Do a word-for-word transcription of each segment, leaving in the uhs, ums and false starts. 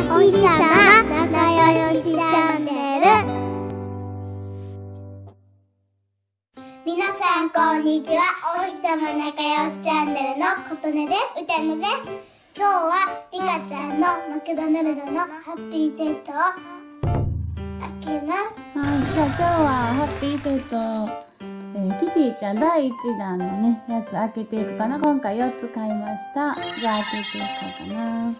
お日様仲良しチャンネル。皆さんこんにちは。お日様仲良しチャンネルのことねです。うたのです。今日はリカちゃんのマクドナルドのハッピーセットを開けます。 はい、じゃあ今日はハッピーセット、えー、キティちゃんだいいちだんのねやつ開けていくかな。今回よっつ買いました。じゃあ開けていこうかな。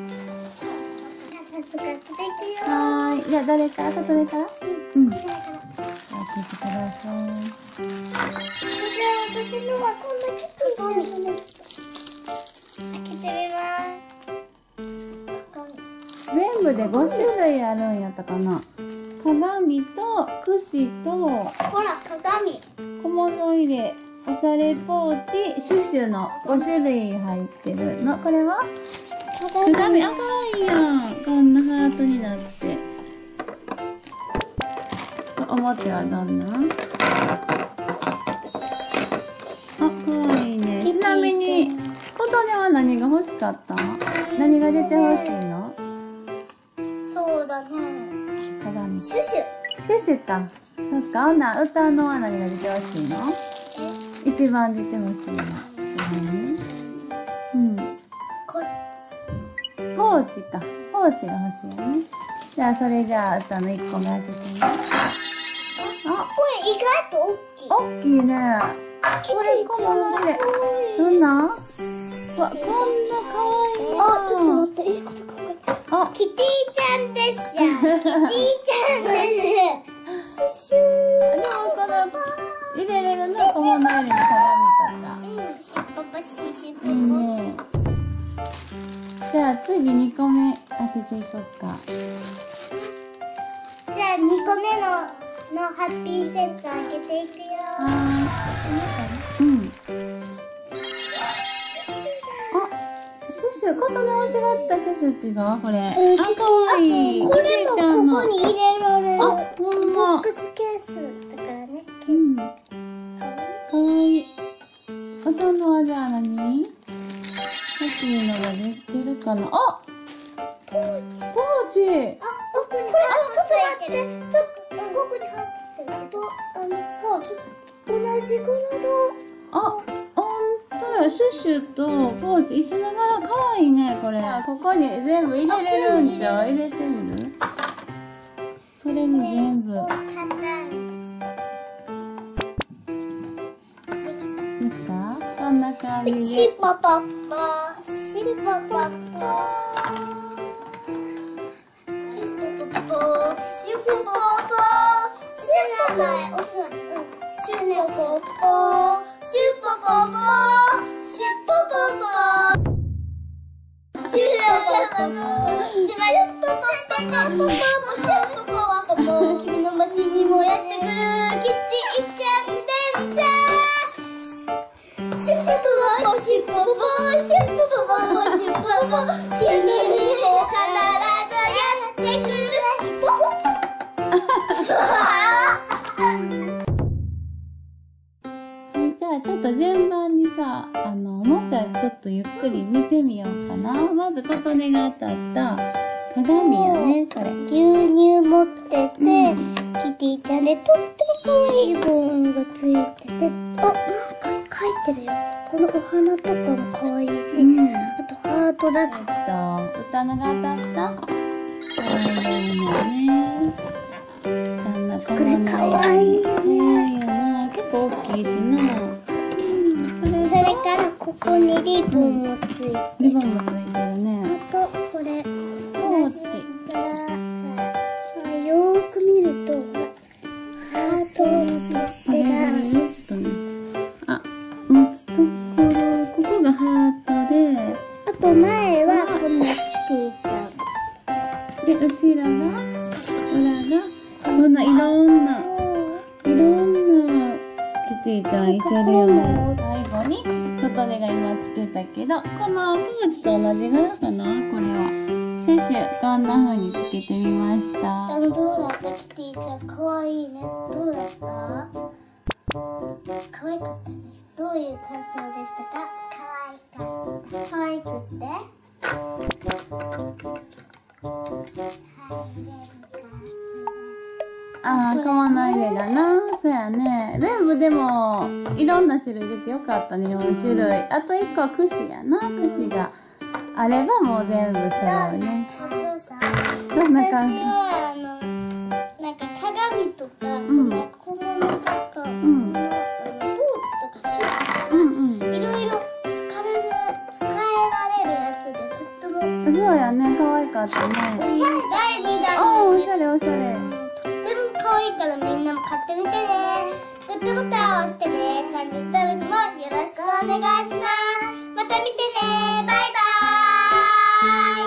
早速開けていくよ。 はーい、じゃあ誰からことねからうん、開けてください。 じゃあ私のはこんなキティちゃんの開けてみます。ここに全部でごしゅるいあるんやったかな。鏡と櫛とほら鏡、 小物入れ、おしゃれポーチ、シュシュのごしゅるい入ってるの。これは鏡。あ、かわいいやん。こんなハートになって。表はどんな？あ、かわいいね。ちなみに琴音は何が欲しかった？何が出てほしいの？ そうだね、 鏡。 シュシュ。 シュシュか。そっか。ほな、歌のは何が出てほしいの？ え、 一番出てほしいの。何？うん。 こポーチか。ポーチが欲しいよね。じゃあ、それじゃあ、歌のいっこめ開けてみよう。あ、 これ意外と大きい。 おっきいね。これ小物入れ。どんな？うわ、こんなかわいい。 あ、ちょっと待って。いいこと考えた。 あ、 キティちゃんですよ。キティちゃんです。シュシュー。 でもこの入れれるの小物入れの鏡とか。 うん、シュパパシュシュパパ。 いいね。じゃあ次にこめ開けていこうか。 じゃあにこめののハッピーセット開けていくよ。 はーい。うん。 シュシュあ、シュシュ、琴音欲しがったシュシュ違う？これ。あ、 だ。 かわいい。 これもここに入れられる。 あ、ほんボッま。 クスケースだからね。ケうん。 ーかわいい。琴音はじゃあ何？欲しいのが出てるかな。あ、 ス。ポーチ。 ポーチ。 あ、ここにハートついてる。ちょっと、ここにハートついてる。あと、あのさ、同じ柄だ。 あ、ほんとや。シュシュとポーチ一緒ながらかわいいね、これ。ここに全部入れれるんちゃう？入れてみる？それに全部。 簡単。 できた？こんな感じで。 シュパパパ。シュパパパ。シュパパパ。シュパパパ。シュパパパ。遅い。うん。シュパパパ。シュパパパ。シュパパパ。シュパパパ。シュパパパパ。シュパパパパパ。君の街にもやってくるキティちゃん電車。シュパパパシュパパパシュパパパシュパパパ君にも必ずやってくるシュパはい、じゃあちょっと順番にさ、あのおもちゃちょっとゆっくり見てみようかな。まず琴音が当たった鏡やね、これ。 牛乳持ってて、 うん、 キティちゃんでとっても可愛いリボンがついてて、あ、なんか書いてるよ。このお花とかも可愛いし、 うん、 あとハートだし。 と歌のが当たった可愛いのね。こんな小これ物可愛いよね。 ね。いいよな。結構大きいしな。それそれからここにリボンもついてる。 リボンもついてるね。 あとこれポーチ。 からよーく見るとハートの取っ手がちょっとね。あ、持つところ、ここがハートで、 あと前はこんなキティちゃんで、後ろが、裏が、こんないろんな、いろんなキティちゃんいてるよね。最後に、琴音が今つけたけど、このポーチと同じ柄かな、これは。シュシュ、こんな風につけてみました。 あのどうだったキティちゃんかわいいね。どうだったかわいかったね。どういう感想でしたか？かわいかった。かわいくってああ、革の入れだな。そうやね。全部でも、いろんな種類入れてよかったね、よん種類。あといっこは櫛やな。櫛があればもう全部揃うね。どんな感じ？ 私はあの、なんか鏡とか、 うん小物とか、 うんあのポーチとかシュシュとか、 うんうん。 いろいろ使える、使えられるやつでとってもそうやね、可愛かったおしゃれ。 ね。 だいにだんああ、おしゃれおしゃれ。 とっても可愛いからみんなも買ってみてね。グッドボタンを押してね。チャンネル登録もよろしくお願いします。また見てね。バイバーイ。